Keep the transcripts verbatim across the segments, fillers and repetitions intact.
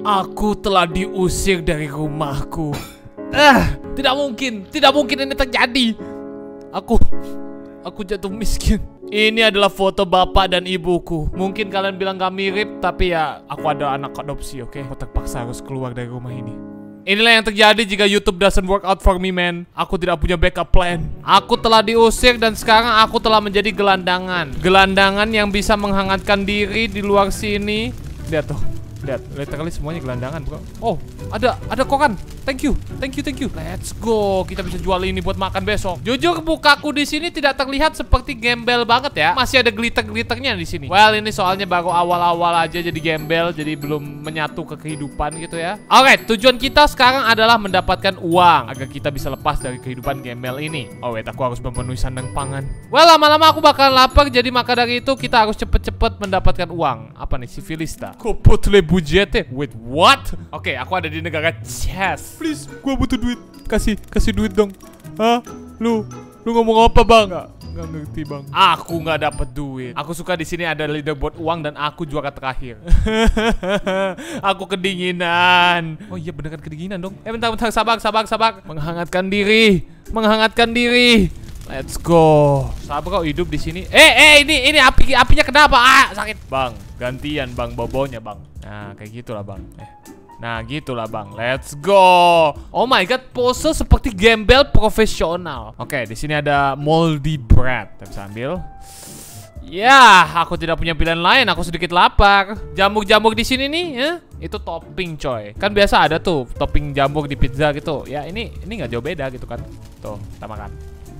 Aku telah diusir dari rumahku. Eh, tidak mungkin, tidak mungkin ini terjadi. Aku, aku jatuh miskin. Ini adalah foto bapak dan ibuku. Mungkin kalian bilang gak mirip, tapi ya aku ada anak adopsi, oke? Okay? Aku terpaksa harus keluar dari rumah ini. Inilah yang terjadi jika YouTube doesn't work out for me, man. Aku tidak punya backup plan. Aku telah diusir dan sekarang aku telah menjadi gelandangan. Gelandangan yang bisa menghangatkan diri di luar sini. Lihat tuh. Lihat, literally semuanya gelandangan, bro. Oh, ada ada koran. Thank you, thank you, thank you. Let's go. Kita bisa jual ini buat makan besok. Jujur, mukaku di sini tidak terlihat seperti gembel banget ya. Masih ada glitter-glitternya di sini. Well, ini soalnya baru awal-awal aja jadi gembel, jadi belum menyatu ke kehidupan gitu ya. Alright, tujuan kita sekarang adalah mendapatkan uang agar kita bisa lepas dari kehidupan gembel ini. Oh wait, aku harus memenuhi sandang pangan. Well, lama-lama aku bakal lapar, jadi maka dari itu kita harus cepet-cepet mendapatkan uang. Apa nih, civilista? Kopotle budgetnya. Wait, what? Oke, okay, aku ada di negara Chess. Please, gua butuh duit. Kasih, kasih duit dong. Hah? Lu, lu ngomong apa, Bang? Nggak, nggak ngerti, Bang. Aku nggak dapet duit. Aku suka di sini ada leaderboard uang dan aku juara terakhir. Aku kedinginan. Oh iya, beneran kedinginan dong. Eh, bentar, bentar, sabar, sabar, sabar. Menghangatkan diri, menghangatkan diri. Let's go. Sabar kau hidup di sini. Eh, eh, ini, ini api, apinya kenapa? Ah, sakit. Bang, gantian, Bang, bobonya, Bang. Nah, kayak gitulah, Bang. Eh. Nah, gitulah, Bang. Let's go. Oh my god, pose seperti gembel profesional. Oke, di sini ada moldy bread. Kita bisa ambil. Ya, aku tidak punya pilihan lain. Aku sedikit lapar. Jamur-jamur di sini nih, ya. Itu topping, coy. Kan biasa ada tuh topping jamur di pizza gitu. Ya, ini ini nggak jauh beda gitu kan. Tuh, kita makan.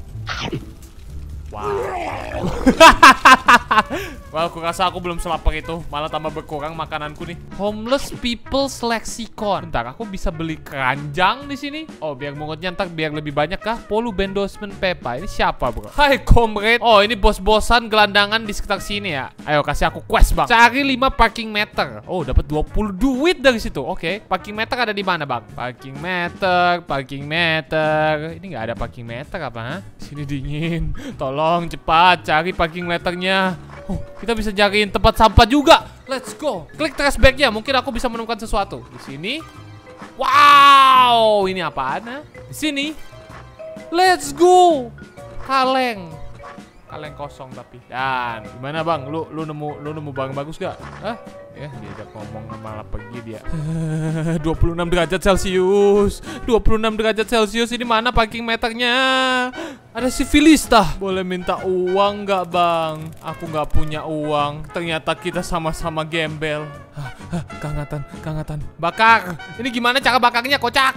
Wow. Well, aku rasa aku belum selapar itu. Malah tambah berkurang makananku nih. Homeless People's Lexicon. Bentar, aku bisa beli keranjang di sini. Oh, biar mungutnya ntar biar lebih banyak kah? Polu Bendosman Pepa. Ini siapa, bro? Hai, comrade. Oh, ini bos-bosan gelandangan di sekitar sini ya. Ayo, kasih aku quest, Bang. Cari lima parking meter. Oh, dapat dua puluh duit dari situ. Oke. Okay. Parking meter ada di mana, Bang? Parking meter, parking meter. Ini nggak ada parking meter apa, ha? Sini dingin. Tolong cepat cari parking meternya. Oh, kita bisa cariin tempat sampah juga. Let's go. Klik trash bag-nya. Mungkin aku bisa menemukan sesuatu. Di sini. Wow, ini apaan? Ha? Di sini. Let's go. Kaleng. Kaleng kosong tapi. Dan gimana, Bang? Lu lu nemu lu nemu barang bagus gak? Hah? Ya, diajak ngomong malah pergi dia. dua puluh enam derajat Celcius. dua puluh enam derajat Celcius. Ini mana parking meternya? Ada civilista. Boleh minta uang nggak, Bang? Aku nggak punya uang. Ternyata kita sama-sama gembel. Kehangatan, kehangatan. Bakar. Ini gimana cara bakarnya, kocak?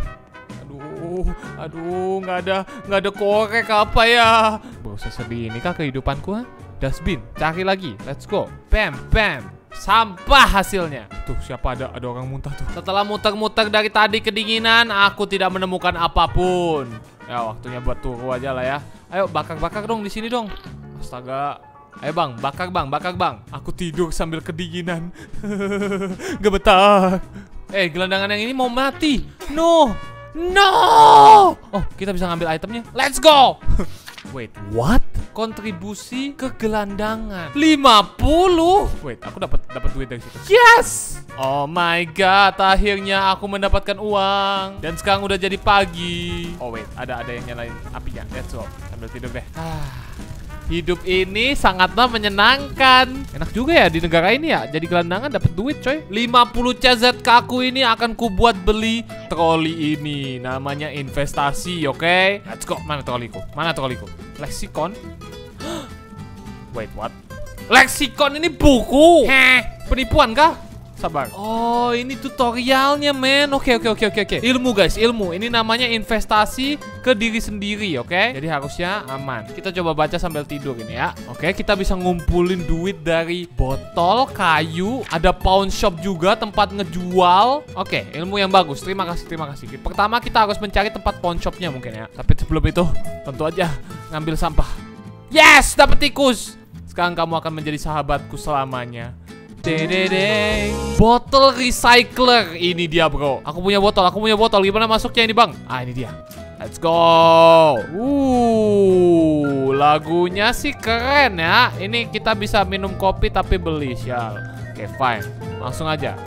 Aduh, aduh, nggak ada, nggak ada korek apa ya? Bro, sesedih ini kah kehidupanku? Ha? Dustbin, cari lagi. Let's go. Bam, bam. Sampah hasilnya. Tuh, siapa ada ada orang muntah tuh. Setelah muter-muter dari tadi kedinginan, aku tidak menemukan apapun. Ya, waktunya buat turu aja lah ya. Ayo bakar-bakar dong di sini dong. Astaga. Ayo, Bang, bakar, Bang, bakar, Bang. Aku tidur sambil kedinginan. Gak betah. Eh, gelandangan yang ini mau mati. No. No. Oh, kita bisa ngambil itemnya. Let's go. Wait, what? Kontribusi ke gelandangan lima puluh. Wait, aku dapat dapat duit dari situ. Yes! Oh my god, akhirnya aku mendapatkan uang. Dan sekarang udah jadi pagi. Oh wait, ada ada yang nyalain apinya. Let's go. Sambil tidur deh. Ah. Hidup ini sangatlah menyenangkan. Enak juga ya di negara ini ya. Jadi gelandangan dapat duit, coy. lima puluh C Z K ku ini akan ku buat beli troli ini. Namanya investasi, oke? Okay? Let's go. Mana troliku? Mana troliku? Lexicon. Wait, what? Lexicon ini buku. Heh, penipuan kah? Sabar. Oh, ini tutorialnya, men. Oke, oke, oke, oke, oke. Ilmu, guys, ilmu. Ini namanya investasi ke diri sendiri, oke? Okay? Jadi harusnya aman. Kita coba baca sambil tidur ini ya. Oke, kita bisa ngumpulin duit dari botol, kayu, ada pawn shop juga, tempat ngejual. Oke, ilmu yang bagus. Terima kasih, terima kasih. Pertama kita harus mencari tempat pawn shopnya mungkin ya. Tapi sebelum itu, tentu aja ngambil sampah. Yes, dapet tikus. Sekarang kamu akan menjadi sahabatku selamanya. Dedede. Botol recycler. Ini dia, bro. Aku punya botol, aku punya botol. Gimana masuknya ini, Bang? Ah, ini dia. Let's go. Uh, lagunya sih keren ya. Ini kita bisa minum kopi tapi beli, sial. Oke, okay, fine. Langsung aja.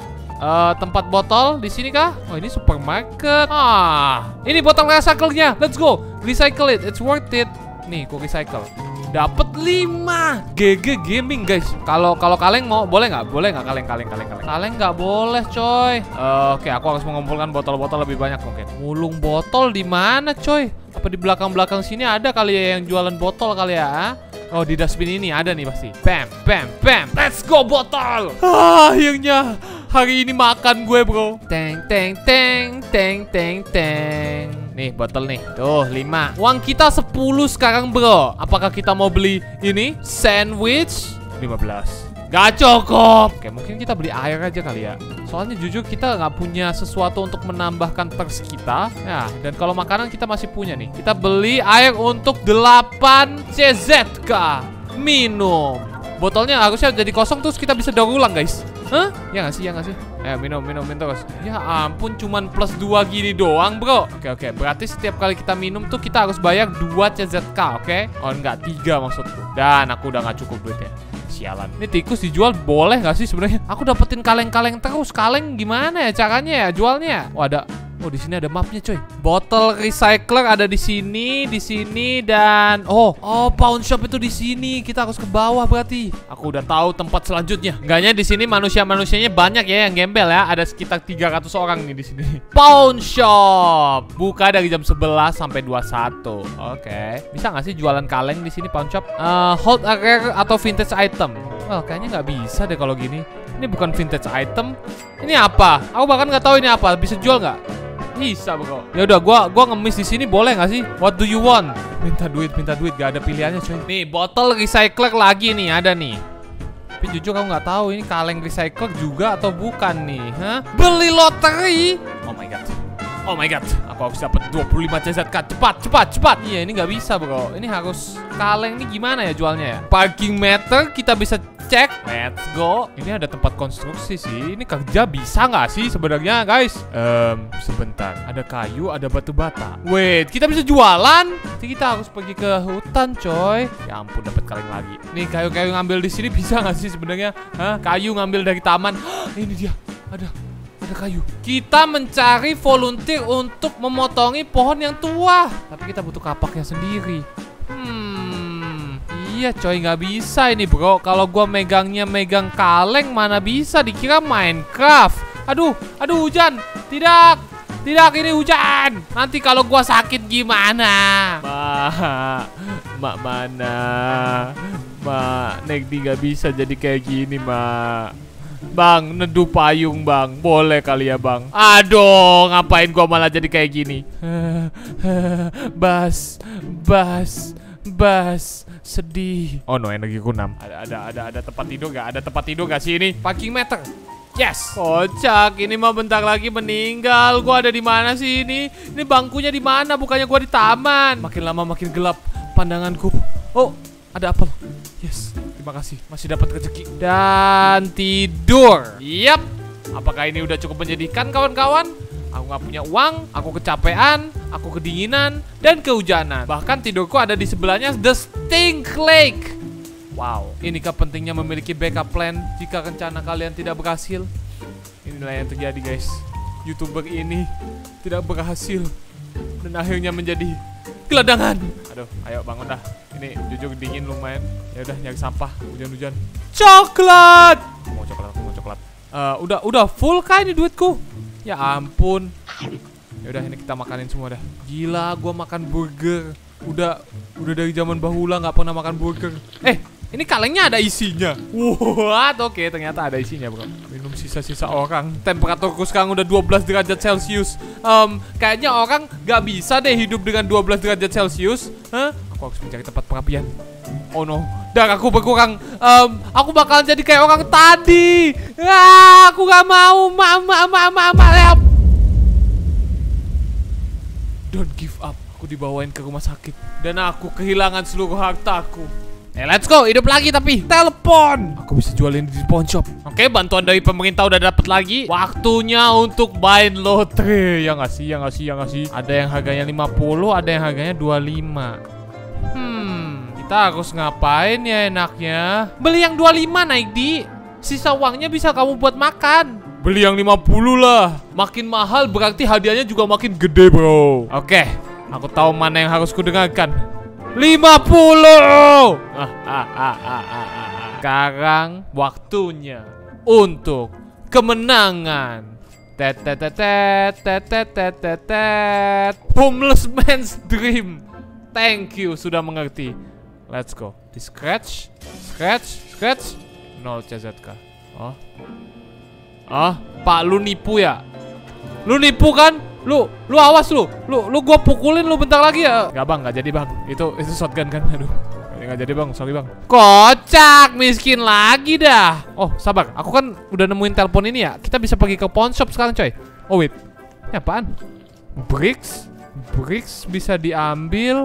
Uh, tempat botol di sini kah? Oh, ini supermarket. Ah, ini botol recycle-nya. Let's go. Recycle it. It's worth it. Nih, ku recycle. Dapat lima. G G gaming, guys. Kalau kalau kaleng mau boleh nggak? Boleh nggak kaleng kaleng kaleng kaleng? Kaleng nggak boleh, coy. Uh, Oke, okay, aku harus mengumpulkan botol-botol lebih banyak mungkin. Mulung botol di mana, coy? Apa di belakang-belakang sini ada kali ya yang jualan botol kali ya? Oh, di dustbin ini ada nih pasti. Bam, bam, bam. Let's go botol. Ah, akhirnya hari ini makan gue, bro. Teng, teng, teng, teng, teng, teng. Nih, botol nih. Tuh, lima. Uang kita sepuluh sekarang, bro. Apakah kita mau beli ini? Sandwich? lima belas. Gak cukup. Oke, mungkin kita beli air aja kali ya. Soalnya jujur kita nggak punya sesuatu untuk menambahkan thirst kita. Ya, dan kalau makanan kita masih punya nih. Kita beli air untuk delapan C Z K. Minum. Botolnya harusnya jadi kosong terus kita bisa daur ulang, guys. Hah? Ya nggak sih, ya nggak sih? Ayo minum, minum, minum terus. Ya ampun, cuman plus dua gini doang, bro. Oke, oke. Berarti setiap kali kita minum tuh kita harus bayar dua C Z K, oke? Oh, enggak, tiga maksudku. Dan aku udah nggak cukup duitnya. Sialan. Ini tikus dijual boleh nggak sih sebenarnya? Aku dapetin kaleng-kaleng terus. Kaleng gimana ya caranya ya jualnya? Oh, ada. Oh, di sini ada mapnya, coy. Botol recycler ada di sini, di sini dan oh, oh pawn shop itu di sini. Kita harus ke bawah berarti. Aku udah tahu tempat selanjutnya. Enggaknya di sini manusia-manusianya banyak ya yang gembel ya. Ada sekitar tiga ratus orang nih di sini. Pawn shop buka dari jam sebelas sampai dua puluh satu. Oke. Okay. Bisa nggak sih jualan kaleng di sini pawn shop? Uh, hold a rare atau vintage item. Well, kayaknya nggak bisa deh kalau gini. Ini bukan vintage item. Ini apa? Aku bahkan nggak tahu ini apa. Bisa jual nggak? Bisa, bro. Ya udah, gua gua ngemis di sini boleh nggak sih? What do you want? Minta duit, minta duit, gak ada pilihannya, coy. Nih, botol recycler lagi nih, ada nih. Tapi jujur aku nggak tahu ini kaleng recycler juga atau bukan nih, hah? Beli lotery? Oh my god. Oh my god. Aku harus dapat dua puluh lima C Z K. Cepat, cepat, cepat. Iya, ini nggak bisa, bro. Ini harus kaleng nih gimana ya jualnya ya? Parking meter kita bisa cek. Let's go. Ini ada tempat konstruksi sih. Ini kerja bisa nggak sih sebenarnya, guys? Um, sebentar. Ada kayu, ada batu bata. Wait, kita bisa jualan? Nanti kita harus pergi ke hutan, coy. Ya ampun, dapat kaleng lagi. Nih, kayu-kayu ngambil di sini bisa nggak sih sebenarnya? Hah? Kayu ngambil dari taman. Ini dia. Ada. Ada kayu. Kita mencari volunteer untuk memotongi pohon yang tua. Tapi kita butuh kapaknya sendiri. Hmm, iya coy, nggak bisa ini, bro. Kalau gua megangnya megang kaleng, mana bisa dikira Minecraft. Aduh, aduh hujan. Tidak, tidak, ini hujan. Nanti kalau gua sakit gimana? Ma, mak mana? Ma, Negdi nggak bisa jadi kayak gini, ma. Bang, neduh payung, bang. Boleh kali ya, bang. Aduh, ngapain gua malah jadi kayak gini? Bas, bas, bas. Sedih. Oh no, energi kunam. Ada, ada, ada, ada tempat tidur gak? Ada tempat tidur gak sih ini? Parking meter. Yes. Kocak, ini mah bentar lagi meninggal. Gua ada di mana sih ini? Ini bangkunya di mana? Bukannya gua di taman. Makin lama makin gelap pandanganku. Oh, ada apel. Yes. Terima kasih, masih dapat rezeki. Dan tidur. Yap. Apakah ini udah cukup menyedihkan, kawan-kawan? Aku nggak punya uang, aku kecapean, aku kedinginan, dan kehujanan. Bahkan tidurku ada di sebelahnya The Stink Lake. Wow, inikah pentingnya memiliki backup plan jika rencana kalian tidak berhasil? Inilah yang terjadi, guys. YouTuber ini tidak berhasil dan akhirnya menjadi geladangan. Aduh, ayo bangun dah. Ini jujur dingin lumayan. Ya udah, nyari sampah. Hujan-hujan. Coklat. Mau coklat, mau coklat. Uh, udah, udah full kah ini duitku? Ya ampun. Ya udah, ini kita makanin semua dah. Gila, gua makan burger. Udah, udah dari zaman bahula nggak pernah makan burger. Eh, ini kalengnya ada isinya. What? Oke, ternyata ada isinya, bro. Minum sisa-sisa orang. Temperaturku sekarang udah dua belas derajat Celcius. Um, kayaknya orang nggak bisa deh hidup dengan dua belas derajat Celcius. Hah? Aku harus mencari tempat perapian. Oh no, darahku berkurang. Um, aku bakalan jadi kayak orang tadi. Ah, aku gak mau. Mama, mama, mama, help. Don't give up. Aku dibawain ke rumah sakit dan aku kehilangan seluruh hartaku. Eh, let's go, hidup lagi tapi telepon. Aku bisa jualin di pawn shop. Oke, bantuan dari pemerintah udah dapat lagi. Waktunya untuk main lotre. Ya nggak sih, ya nggak sih, ya nggak sih. Ada yang harganya lima puluh, ada yang harganya dua puluh lima. Hmm, kita harus ngapain ya enaknya? Beli yang dua puluh lima, naik di. Sisa uangnya bisa kamu buat makan. Beli yang lima puluh lah. Makin mahal berarti hadiahnya juga makin gede, bro. Oke, aku tahu mana yang harus kudengarkan. lima puluh. Ah, ah, ah, ah, ah, ah. Sekarang waktunya untuk kemenangan. Tet tet tet tet tet tet tet tet. Homeless man's dream. Thank you sudah mengerti. Let's go. Di scratch, scratch, scratch. nol C Z K. Oh. Ah, Pak, lu nipu ya? Lu nipu kan? Lu, lu awas lu. Lu, lu gua pukulin lu bentar lagi ya. Gak bang, gak jadi bang. Itu, itu shotgun kan? Aduh. Gak jadi bang, sorry bang. Kocak, miskin lagi dah. Oh, sabar. Aku kan udah nemuin telepon ini ya. Kita bisa pergi ke pawn shop sekarang, coy. Oh wait, ini apaan? Bricks, bricks bisa diambil.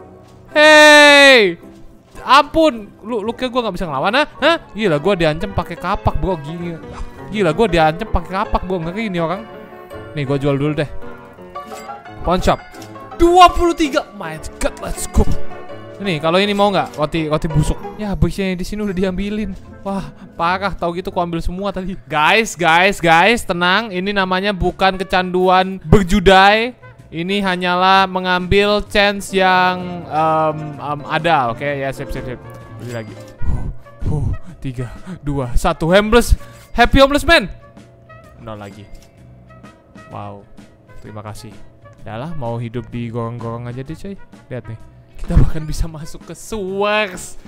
Hey, ampun. Lu, lu kira gua nggak bisa ngelawan, ah? Hah? Gila, gua diancam pakai kapak, bro. Gila. Gila, gue diancam pakai kapak, gue ngeri ini orang. Nih, gue jual dulu deh. Pawn shop dua puluh tiga. My god, let's go. Ini, kalau ini mau nggak? Roti roti busuk. Ya, bricksnya di sini udah diambilin. Wah, parah. Tahu gitu, ku ambil semua tadi. Guys, guys, guys, tenang. Ini namanya bukan kecanduan berjudai. Ini hanyalah mengambil chance yang um, um, ada, oke? Okay? Ya, sip, sip, sip. Beli lagi. Huh, huh, tiga, dua, satu. Homeless. Happy homeless man. Nol lagi. Wow. Terima kasih. Yalah, mau hidup di gorong-gorong aja deh, coy. Lihat nih. Kita bahkan bisa masuk ke Swords.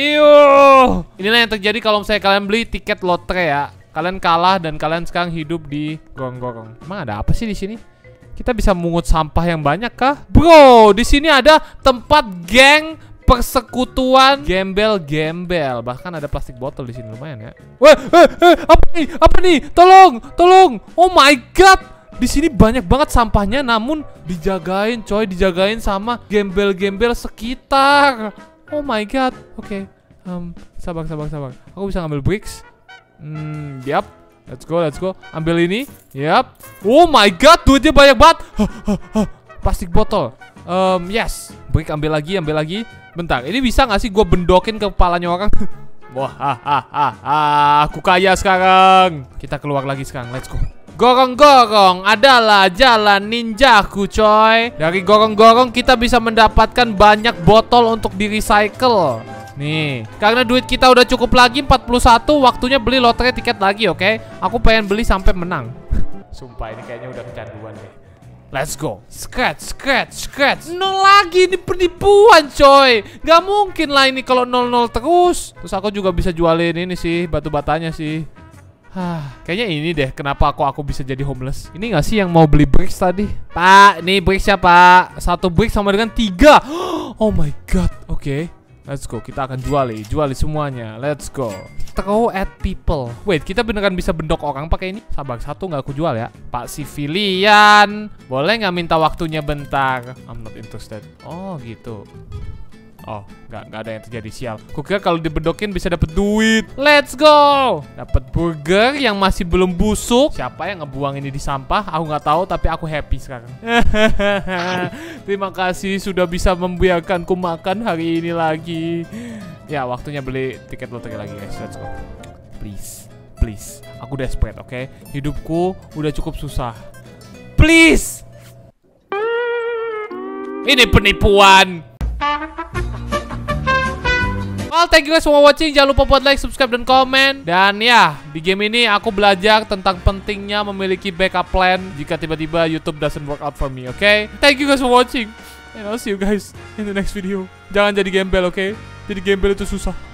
Iyo. Inilah yang terjadi kalau misalnya kalian beli tiket lotre ya. Kalian kalah dan kalian sekarang hidup di gorong-gorong. Emang ada apa sih di sini? Kita bisa mungut sampah yang banyak kah? Bro, di sini ada tempat geng persekutuan gembel-gembel. Bahkan ada plastik botol di sini, lumayan ya. Weh, eh, eh, apa nih? Apa nih? Tolong, tolong. Oh my god. Di sini banyak banget sampahnya, namun dijagain, coy, dijagain sama gembel-gembel sekitar. Oh my god. Oke. Okay. Um, sabar, sabar, sabar. Aku bisa ngambil bricks. Hmm, yap. Let's go, let's go. Ambil ini. Yap. Oh my god, duitnya banyak banget. Plastik botol. Um, yes. Brick ambil lagi, ambil lagi. Bentar, ini bisa gak sih gue bendokin ke kepalanya orang? Wah, ha, ha, ha, ha. Aku kaya sekarang. Kita keluar lagi sekarang, let's go. Gorong-gorong adalah jalan ninjaku, coy. Dari gorong-gorong kita bisa mendapatkan banyak botol untuk di recycle. Nih, karena duit kita udah cukup lagi empat puluh satu, waktunya beli lotre tiket lagi, oke? Okay? Aku pengen beli sampai menang. Sumpah, ini kayaknya udah kecanduan deh. Let's go. Scratch, scratch, scratch. Nol lagi, ini penipuan, coy. Gak mungkin lah ini kalau nol nol terus. Terus aku juga bisa jualin ini sih, batu batanya sih. Hah, kayaknya ini deh kenapa aku aku bisa jadi homeless. Ini gak sih yang mau beli bricks tadi? Pak, nih bricksnya pak. Satu brick sama dengan tiga. Oh my god. Oke, okay. Let's go. Kita akan juali, juali semuanya. Let's go. Throw at people. Wait, kita beneran bisa bendok orang pakai ini? Sabar, satu nggak aku jual ya. Pak Sivilian, boleh nggak minta waktunya bentar? I'm not interested. Oh gitu. Oh, nggak nggak ada yang terjadi, sial. Kukira kalau dibedokin bisa dapet duit. Let's go. Dapat burger yang masih belum busuk. Siapa yang ngebuang ini di sampah? Aku nggak tahu, tapi aku happy sekarang. Terima kasih sudah bisa membiarkanku makan hari ini lagi. Ya, waktunya beli tiket lotre lagi, guys. Let's go. Please, please. Aku desperate, oke? Okay? Hidupku udah cukup susah. Please. Ini penipuan. Well, thank you guys for watching. Jangan lupa buat like, subscribe, dan komen. Dan ya, di game ini aku belajar tentang pentingnya memiliki backup plan jika tiba-tiba YouTube doesn't work out for me, oke? Okay? Thank you guys for watching. And I'll see you guys in the next video. Jangan jadi gembel, oke? Okay? Jadi gembel itu susah.